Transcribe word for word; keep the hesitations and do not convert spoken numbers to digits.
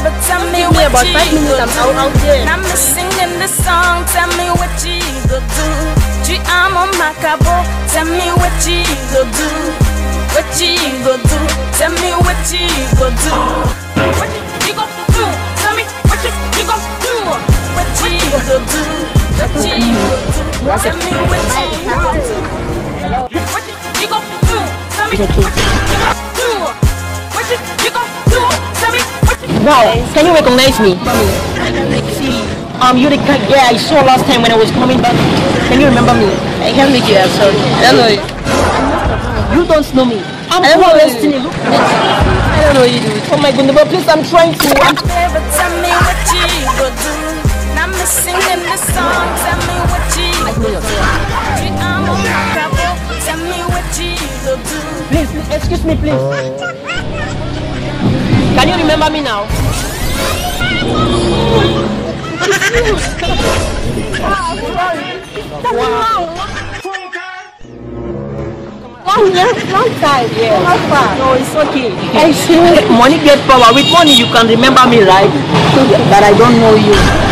baby, tell me Give me what about you five minutes, I'm out, out there. I'm singing this song, tell me what you go do. G I'm on my cabo, tell me what you go do. What you go do, tell me what you go do. What you go do, tell me what you, you go do. What you go do, what you go do, tell me what you go do. What you go do, tell me what you go do. What you go do, tell me what you. Wow, can you recognize me? See, um, you're the guy I saw last time when I was coming back. Can you remember me? I can't make you. I'm sorry. I don't know you. You don't know me. I'm I don't know destiny. you. I don't know you, dude. Oh my goodness, but please, I'm trying to. I'm Baby, tell me what you go do. Now I'm singing this song. Tell me what you go do. I'm on my cabo. Tell me what you go do. Please, please, excuse me, please. Can you remember me now? Wow. Long, long time, yeah. How far? No, it's okay. I see. Money get power. With money, you can remember me, right? But I don't know you.